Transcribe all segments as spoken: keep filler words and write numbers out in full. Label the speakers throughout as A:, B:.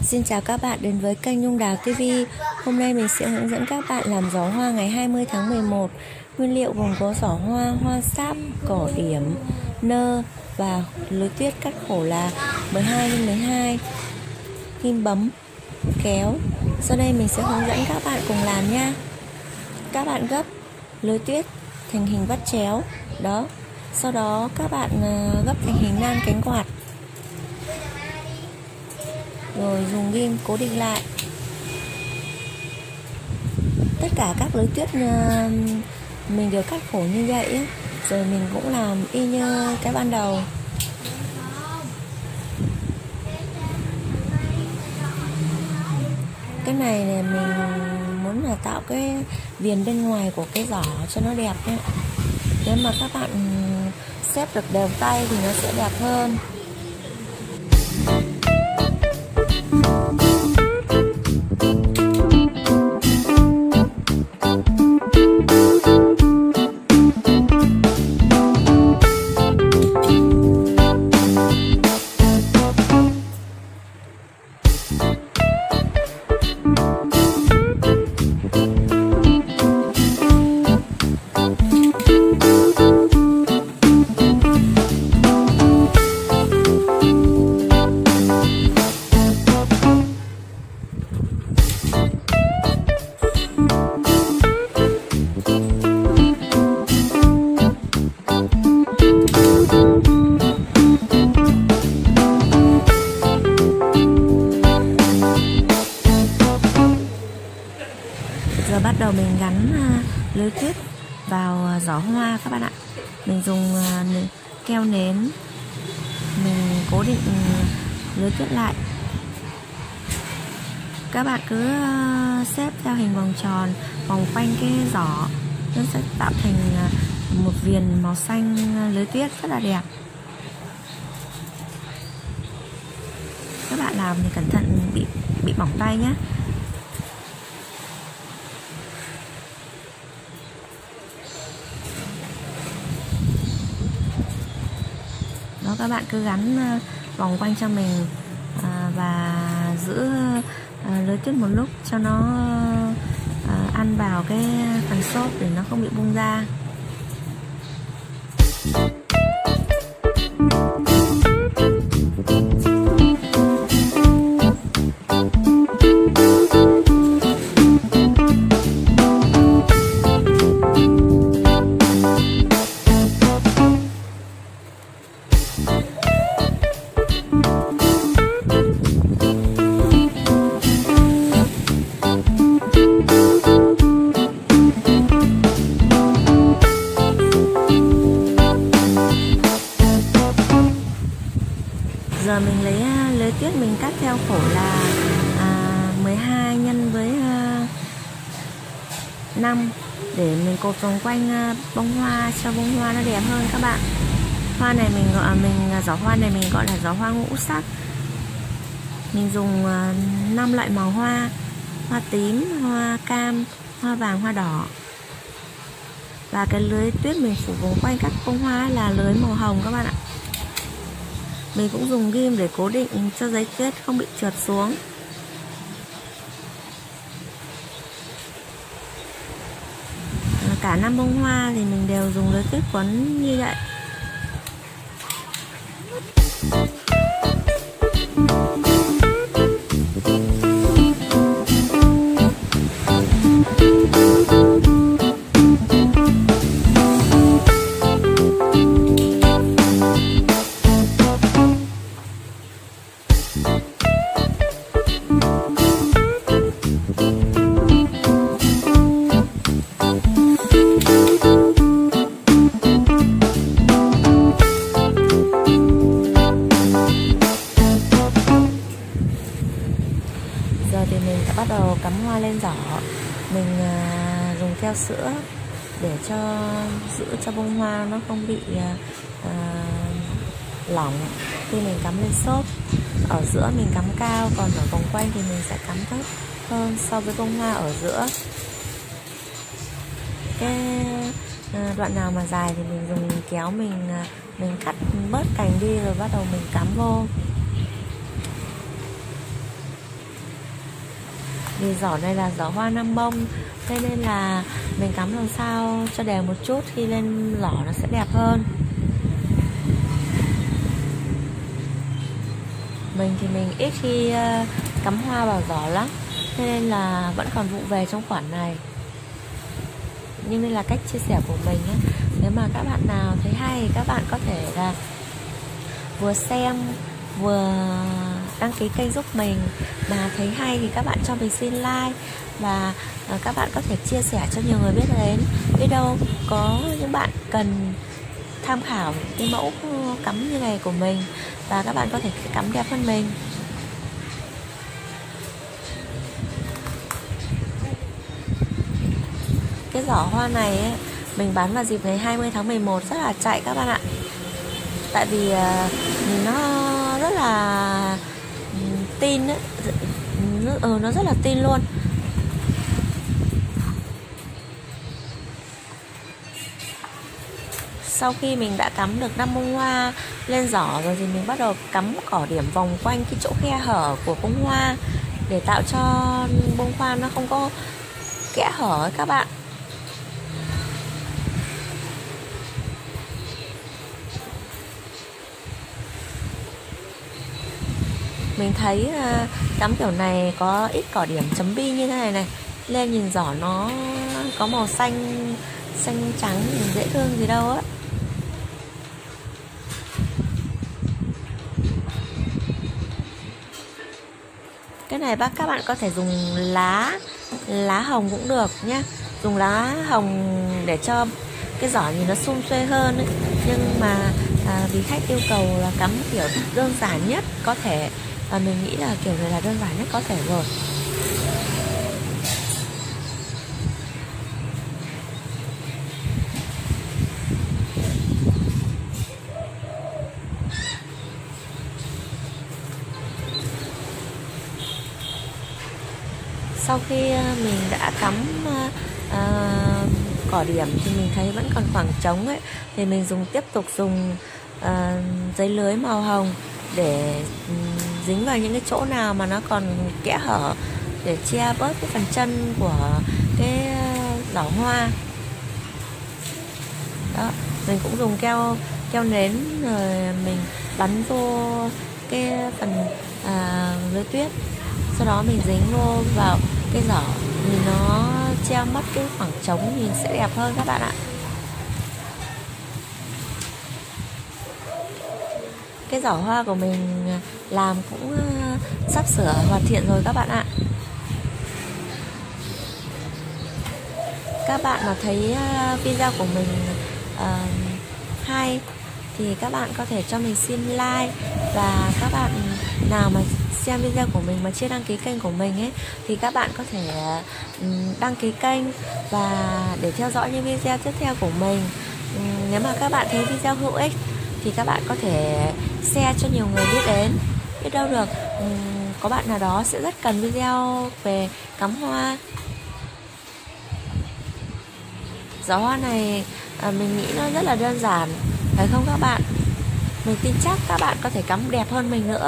A: Xin chào các bạn đến với kênh Nhung Đào ti vi. Hôm nay mình sẽ hướng dẫn các bạn làm giỏ hoa ngày hai mươi tháng mười một. Nguyên liệu gồm có giỏ hoa, hoa sáp, cỏ điểm, nơ và lưới tuyết cắt khổ là mười hai nhân mười hai, kim bấm, kéo. Sau đây mình sẽ hướng dẫn các bạn cùng làm nha. Các bạn gấp lưới tuyết thành hình vắt chéo đó. Sau đó các bạn gấp thành hình nan cánh quạt, rồi dùng ghim cố định lại. Tất cả các lưới tuyết mình đều cắt khổ như vậy, rồi mình cũng làm y như cái ban đầu. Cái này là mình muốn là tạo cái viền bên ngoài của cái giỏ cho nó đẹp nhé. Nếu mà các bạn xếp được đều tay thì nó sẽ đẹp hơn. Giờ bắt đầu mình gắn lưới tuyết vào giỏ hoa các bạn ạ. Mình dùng keo nến, mình cố định lưới tuyết lại. Các bạn cứ xếp theo hình vòng tròn vòng quanh cái giỏ, nó sẽ tạo thành một viền màu xanh lưới tuyết rất là đẹp. Các bạn làm thì cẩn thận bị bị bỏng tay nhé. Đó, các bạn cứ gắn vòng quanh cho mình à, và giữ à, lưới tuyết một lúc cho nó à, ăn vào cái phần xốp để nó không bị bung ra. Giờ mình lấy lưới tuyết mình cắt theo khổ là à, mười hai nhân với à, năm để mình cột vòng quanh à, bông hoa cho bông hoa nó đẹp hơn các bạn. Hoa này mình gọi mình giỏ hoa này mình gọi là giỏ hoa ngũ sắc. Mình dùng à, năm loại màu hoa: hoa tím, hoa cam, hoa vàng, hoa đỏ. Và cái lưới tuyết mình phủ vòng quanh các bông hoa là lưới màu hồng các bạn ạ. Mình cũng dùng ghim để cố định cho giấy tuyết không bị trượt xuống. Cả năm bông hoa thì mình đều dùng lưới tuyết quấn như vậy. Giờ thì mình sẽ bắt đầu cắm hoa lên giỏ. Mình uh, dùng keo sữa để cho giữ cho bông hoa nó không bị uh, lỏng khi mình cắm lên xốp. Ở giữa mình cắm cao, còn ở vòng quanh thì mình sẽ cắm thấp hơn so với bông hoa ở giữa. Cái uh, đoạn nào mà dài thì mình dùng kéo mình uh, mình cắt bớt cành đi rồi bắt đầu mình cắm vô. vì giỏ này là giỏ hoa Nam Mông, thế nên là mình cắm làm sao cho đều một chút, khi lên giỏ nó sẽ đẹp hơn. Mình thì mình ít khi uh, cắm hoa vào giỏ lắm, thế nên là vẫn còn vụng về trong khoản này. Nhưng đây là cách chia sẻ của mình ấy. Nếu mà các bạn nào thấy hay thì các bạn có thể là vừa xem vừa đăng ký kênh giúp mình, mà thấy hay thì các bạn cho mình xin like, và uh, các bạn có thể chia sẻ cho nhiều người biết đến. Biết đâu có những bạn cần tham khảo cái mẫu cắm như này của mình, và các bạn có thể cắm đẹp hơn mình. Cái giỏ hoa này ấy, mình bán vào dịp ngày hai mươi tháng mười một rất là chạy các bạn ạ. Tại vì uh, nó rất là tin ấy. Ừ, nó rất là tin luôn. Sau khi mình đã cắm được năm bông hoa lên giỏ rồi thì mình bắt đầu cắm cỏ điểm vòng quanh cái chỗ khe hở của bông hoa, để tạo cho bông hoa nó không có kẽ hở ấy các bạn. Mình thấy uh, cắm kiểu này có ít cỏ điểm chấm bi như thế này này, lên nhìn giỏ nó có màu xanh xanh trắng, nhìn dễ thương gì đâu á. Cái này bác các bạn có thể dùng lá lá hồng cũng được nhé, dùng lá hồng để cho cái giỏ nhìn nó sum xuê hơn ấy. Nhưng mà à, vì khách yêu cầu là cắm kiểu đơn giản nhất có thể, và mình nghĩ là kiểu này là đơn giản nhất có thể rồi. Sau khi mình đã cắm uh, cỏ điểm thì mình thấy vẫn còn khoảng trống ấy, thì mình dùng tiếp tục dùng uh, giấy lưới màu hồng để um, dính vào những cái chỗ nào mà nó còn kẽ hở, để che bớt cái phần chân của cái giỏ hoa. Đó, mình cũng dùng keo keo nến rồi mình bắn vô cái phần uh, lưới tuyết, sau đó mình dính vô vào cái giỏ, nhìn nó che mất cái khoảng trống, nhìn sẽ đẹp hơn các bạn ạ. Cái giỏ hoa của mình làm cũng sắp sửa hoàn thiện rồi các bạn ạ. Các bạn mà thấy video của mình uh, hay thì các bạn có thể cho mình xin like, và các bạn nào mà xem video của mình mà chưa đăng ký kênh của mình ấy thì các bạn có thể đăng ký kênh và để theo dõi những video tiếp theo của mình. Nếu mà các bạn thấy video hữu ích thì các bạn có thể share cho nhiều người biết đến. Biết đâu được có bạn nào đó sẽ rất cần video về cắm hoa. Giỏ hoa này mình nghĩ nó rất là đơn giản, phải không các bạn? Mình tin chắc các bạn có thể cắm đẹp hơn mình nữa.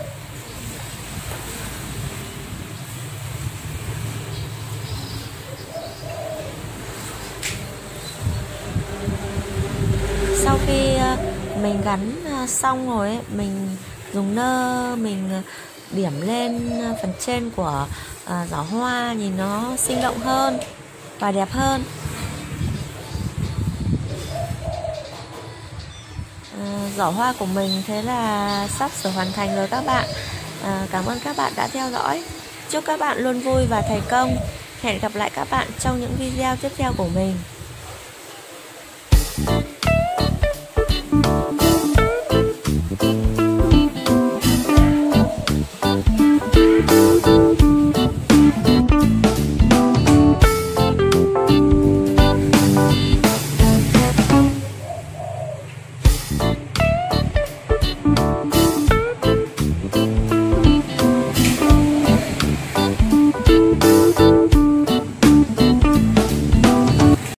A: Sau khi mình gắn xong rồi ấy, mình dùng nơ mình điểm lên phần trên của giỏ hoa, nhìn nó sinh động hơn và đẹp hơn. Giỏ hoa của mình thế là sắp sửa hoàn thành rồi các bạn. à, Cảm ơn các bạn đã theo dõi. Chúc các bạn luôn vui và thành công. Hẹn gặp lại các bạn trong những video tiếp theo của mình.